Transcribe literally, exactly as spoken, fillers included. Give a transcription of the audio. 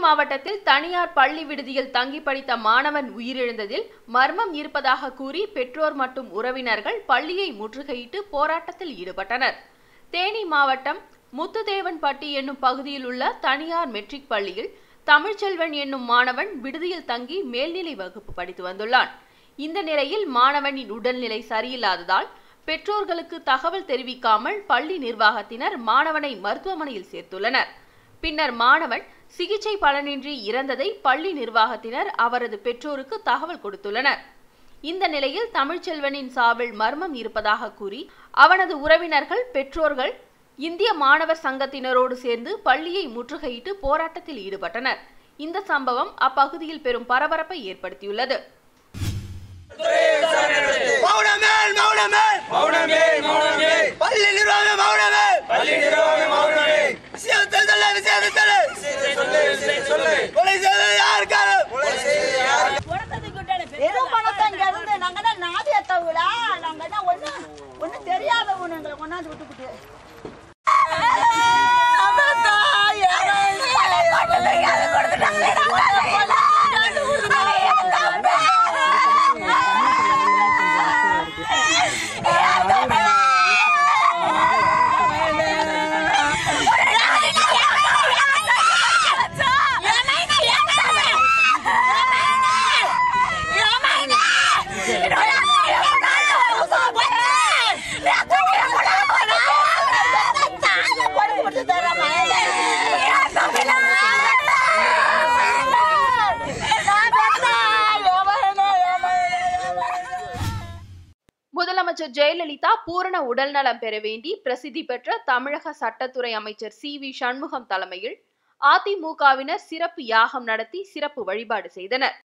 மாவட்டத்தில் தனியார் பள்ளி விடுதியில் தங்கி படித்த மாணவன் உயிரிழந்ததில் மர்மம் இருப்பதாக கூறி பெற்றோர் மற்றும் உறவினர்கள் பள்ளியை முற்றுகையிட்டு போராட்டத்தில் ஈடுபட்டனர். தேனி மாவட்டம் முத்துதேவன்பட்டி என்னும் பகுதியில் உள்ள தனியார் மெட்ரிக் பள்ளியில் தமிழ்ச்செல்வன் என்னும் மாணவன் விடுதியில் தங்கி மேல்நிலை வகுப்பு படித்து வந்துள்ளான். இந்த நிலையில் மாணவனின் உடல்நிலை சரியில்லாததால் பெற்றோர்களுக்கு தகவல் தெரிவிக்காமல் பள்ளி நிர்வாகத்தினர் மாணவனை மருத்துவமனையில் சேர்த்துள்ளனர். பின்னர் மாணவன் சிகிச்சை பலனின்றி இறந்ததை பள்ளி நிர்வாகத்தினர் அவரது பெற்றோருக்கு தகவல் கொடுத்துள்ளனர். இந்த நிலையில் தமிழ்ச்செல்வனின் சாவில் மர்மம் இருப்பதாக கூறி அவனது உறவினர்கள், பெற்றோர்கள் இந்திய மாணவர் சங்கத்தினரோடு சேர்ந்து பள்ளியை முற்றுகையிட்டு போராட்டத்தில் ஈடுபட்டனர். இந்த சம்பவம் அப்பகுதியில் பெரும் பரபரப்பை ஏற்படுத்தியுள்ளது. தெரியாதவங்களை கொண்டாந்து விட்டுக்கிட்டு முதலமைச்சர் ஜெயலலிதா பூரண உடல்நலம் பெற வேண்டி பிரசித்தி பெற்ற தமிழக சட்டத்துறை அமைச்சர் சி வி சண்முகம் தலைமையில் அதிமுகவினர் சிறப்பு யாகம் நடத்தி சிறப்பு வழிபாடு செய்தனர்.